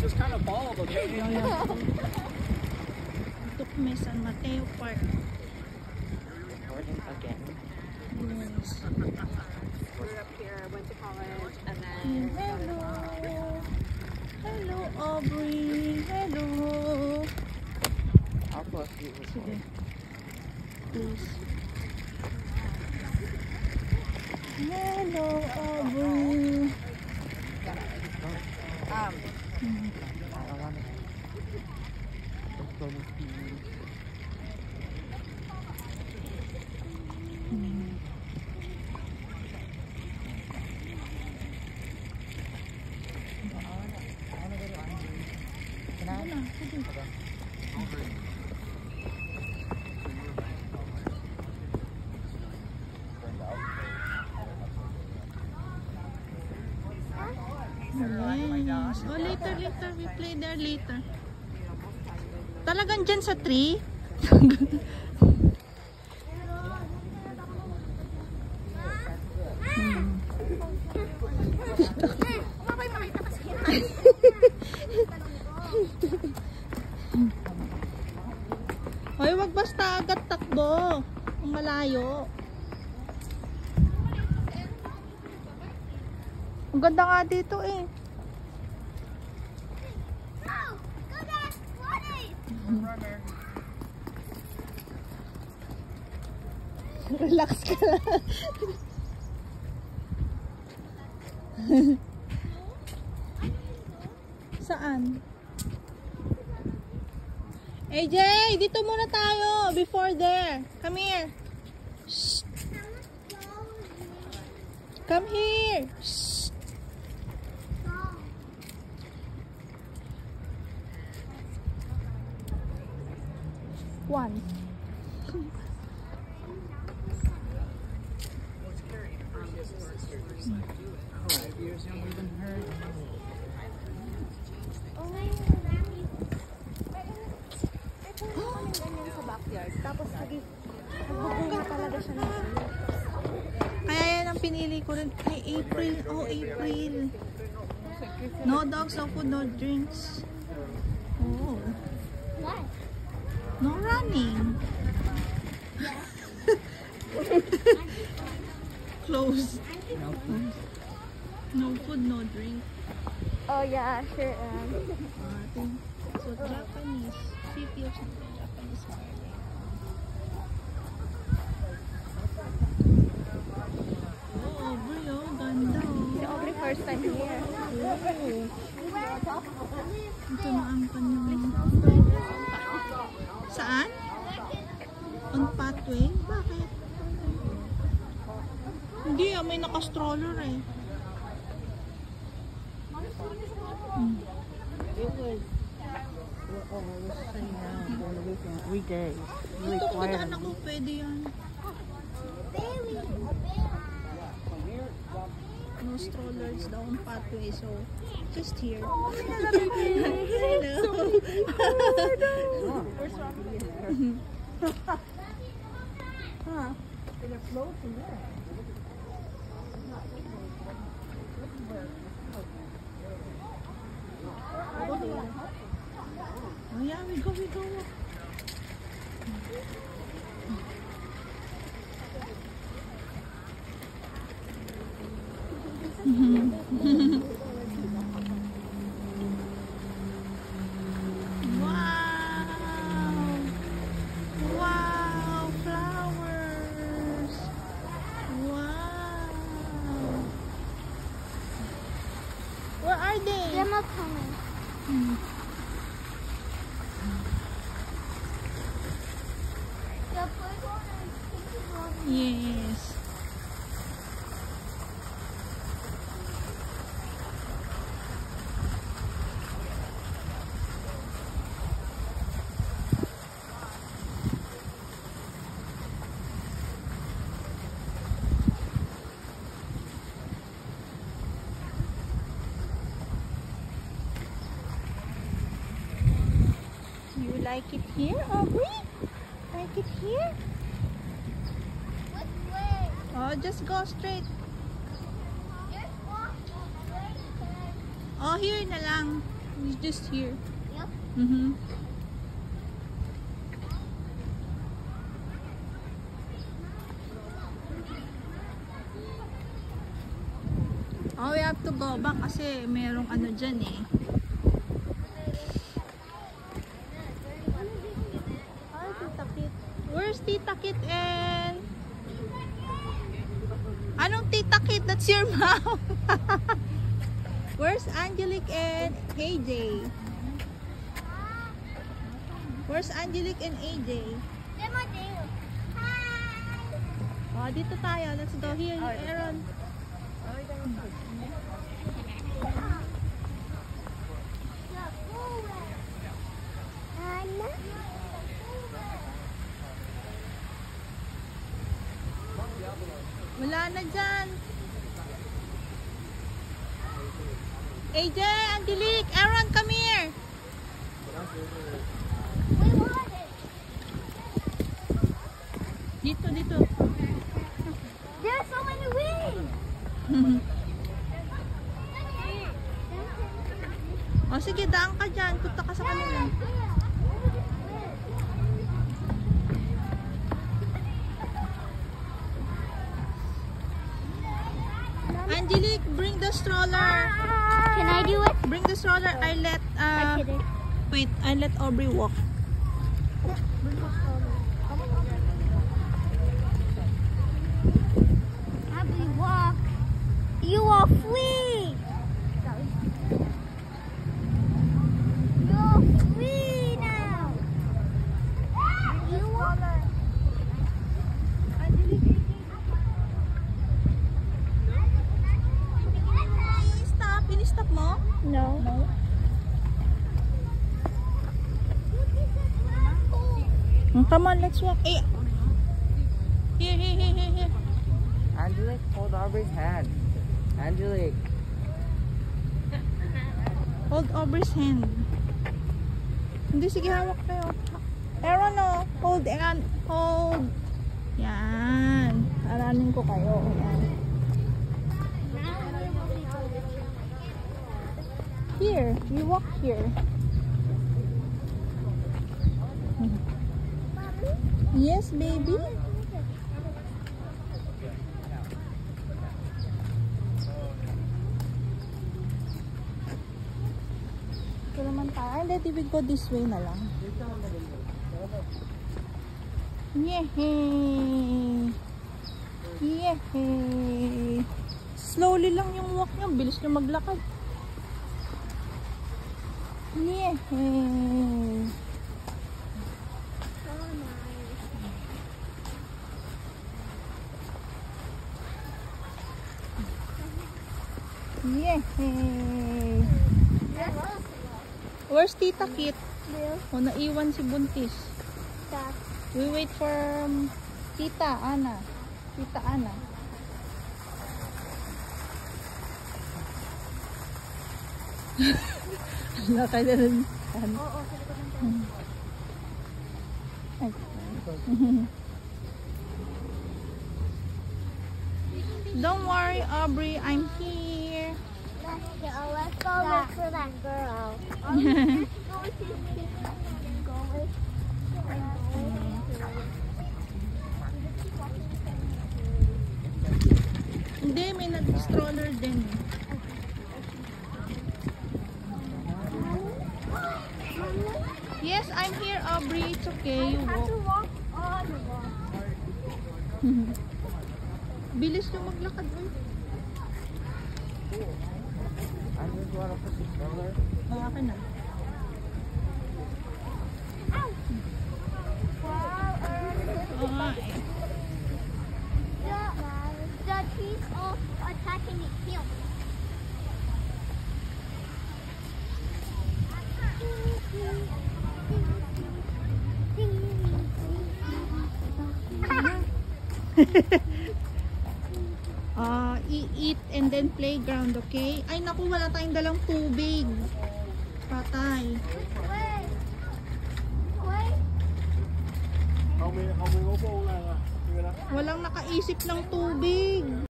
just kind of bald, okay? Took me San Mateo Park. Recording again. Yes. Grew up here, went to college, and then Hello. Hello, Aubrey. Hello. I'll post you. Sige. Please. Hello, Aubrey. Yes. Oh, later. We play there later. Talagang dyan sa tree? Hoy, wag basta agad takbo. Ang malayo. Ang ganda nga dito eh. Relax ka lang. Saan? AJ, dito muna tayo before there. Come here. Shh. Come here. Shh. One. tapos nagbubunga talaga siya ng Kaya yan ang pinili ko rin. Ay, April. Oh, April. No dogs, no food, no drinks. Oh. What? No running. Close. No food, no drink. Oh yeah, sure. So Japanese. City of Japanese garden. Oh, Aubrey, oh, ganda oh. Si Aubrey first time here. Oh. Ito na ang kanyang... Saan? On pathway? Bakit? Hindi ah, may naka-stroller eh. It was, we're sitting down during the weekend, weekdays. Really Ito, quiet. kung ako, pwede yan. No strollers down pathway, so just here. Hello. Huh? Did it flow from there? Oh yeah, we go. Wow, flowers. Wow. Where are they? They're not coming. Yes. You like it here, Aubrey? Like it here? What way? Oh, just go straight. Just walk straight. Oh, here na lang. He's just here. Yep. Oh, we have to go back kasi merong ano dyan eh. Hi, Tita Kit. Where's Tita Kit and... Anong Tita Kit? That's your mom. Where's Angelique and AJ? Where's Angelique and AJ? Mateo. Hi. Oh, dito tayo. Let's go here, Aaron. Wala na dyan. AJ, Angelique, Aaron, come here. Dito, dito. There are so many wings. O sige, daan ka dyan. Punta ka sa kanila. Angelique, bring the stroller. Can I do it? Bring the stroller. I let wait, I let Aubrey walk. Abby, walk. You are free. You're free now. You are. Stop. Ini-stop mo? No. Come on, let's walk. Here. Angelique, hold Aubrey's hand. Angelique. Hold Aubrey's hand. Hindi, sige, hawak kayo. Aaron, no. Hold. Yan. Aranin ko kayo. Yan. Here. We walk here. Yes, baby. Ito naman tayo. Hindi, we go this way na lang. Yehey! Yehey! Slowly lang yung walk niya. Bilis niya maglakad. Yehey! Yehey! Where's Tita Kit? O, naiwan si Buntis. We wait for Tita Ana. Tita Ana. Laka na rin. Oo, Ay. Don't worry, Aubrey. I'm here. Let's go look for that girl. Hindi, may nag-stroller din. Yes, I'm here, Aubrey. It's okay. You walk. Bilis yung maglakad. Angelique, you wanna push the stroller? Akin na. The trees are attacking me here. Eat and then playground, okay? Ay naku, wala tayong dalang tubig. Patay. Wait. Walang nakaisip ng tubig.